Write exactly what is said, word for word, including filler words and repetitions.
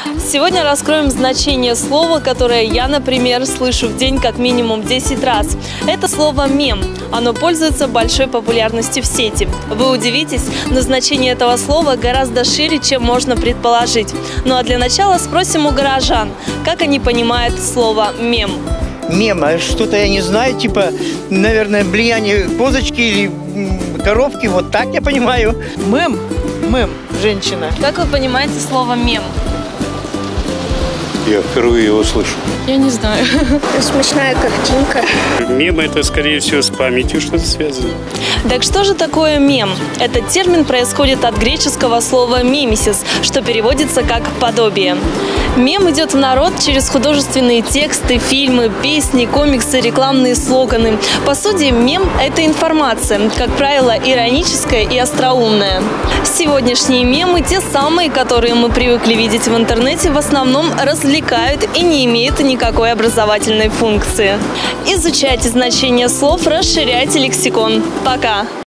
Сегодня раскроем значение слова, которое я, например, слышу в день как минимум десять раз. Это слово «мем». Оно пользуется большой популярностью в сети. Вы удивитесь, но значение этого слова гораздо шире, чем можно предположить. Ну а для начала спросим у горожан, как они понимают слово «мем». Мем, а что-то я не знаю, типа, наверное, влияние козочки или коровки, вот так я понимаю. Мем, мем, женщина. Как вы понимаете слово «мем»? Я впервые его слышу. Я не знаю. Смешная картинка. Мем – это, скорее всего, с памятью что-то связано. Так что же такое мем? Этот термин происходит от греческого слова «мимесис», что переводится как «подобие». Мем идет в народ через художественные тексты, фильмы, песни, комиксы, рекламные слоганы. По сути, мем – это информация, как правило, ироническая и остроумная. Сегодняшние мемы, те самые, которые мы привыкли видеть в интернете, в основном развлекают и не имеют никакой образовательной функции. Изучайте значение слов, расширяйте лексикон. Пока!